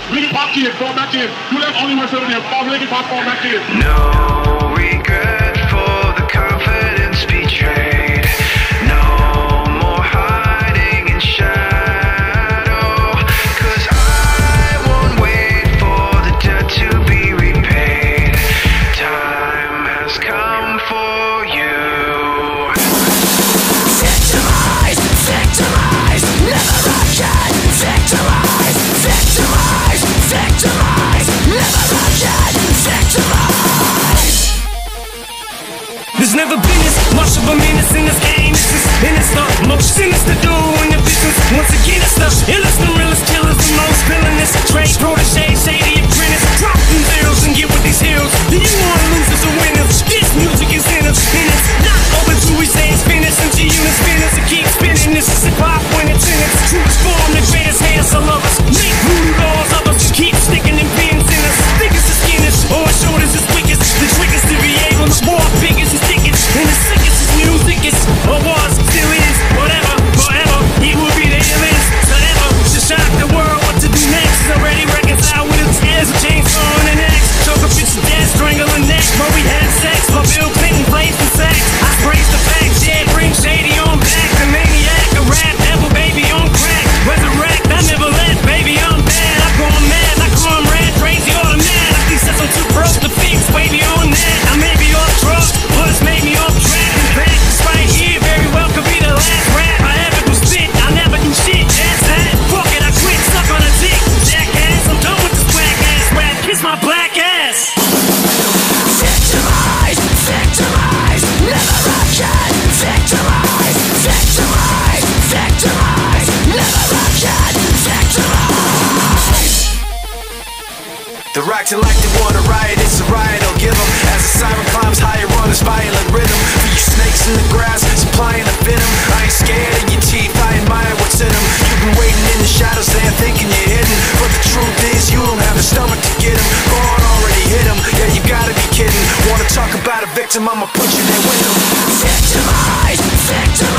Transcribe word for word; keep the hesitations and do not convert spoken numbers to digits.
Linkin Park kid, fall back in. You left only one seven there. Fall Linkin Park, fall back in. No regret for the confidence betrayed. No more hiding in shadow. Cause I won't wait for the debt to be repaid. Time has come for you. Victimize, victimize, never again. Victimize, victimize, victimize, never again. Victimize. There's never been as much of a menace in this game. And it's not much sinister to do in the business. Once again, it's the illest and realest killers, the most villainous. Trade protege, shady apprentice. Drop them zeros and get with these heroes. Do you want losers or winners? This music is in us, and it's not over till we say it's finished. And G unit spinners and keep spinning. This is hip hop when it's in its truest form. The greatest hands of us. Make voodoo laws of us. Keep sticking them pins in us. Thickest the skin is, or as short as it's weakest. The trickest to be able to more figures and thickest. And the sickest is music is, or was, still is, whatever, forever. He will be the illest, forever. To shock the world, what to do next. Already reconciled with his hands, a chainsaw on the neck. Choke a bitch to death, strangle her neck. But we had sex, my Bill Clinton plays the sex. I praise the facts, yeah, bring shady on back. The maniac, a rap devil, baby on crack. Resurrect, I never let, baby, I'm bad. I'm going mad, like comrade, crazy automatic. He says I'm too broke to fix, baby, on that. I may be off drugs, but it's made me off track. And back, this right here, very well could be the last rap I ever do spit. I never do shit, that's that. Fuck it, I quit, suck on a dick. Jackass, I'm done with this black ass rap. Kiss my black ass. Victimize, victimize, never again. Victimize, victimize, victimize, never again. Victimize. They're acting like they want a riot, it's a riot, I'll give them. As the siren climbs higher on this violent rhythm. For you snakes in the grass, supplying the venom. I ain't scared of your teeth, I admire what's in them. You've been waiting in the shadows there thinking you're hidden. But the truth is you don't have the stomach to get them. Go on, already hit them, yeah you gotta be kidding. Wanna talk about a victim, I'ma put you there with them. Victimize, victimize.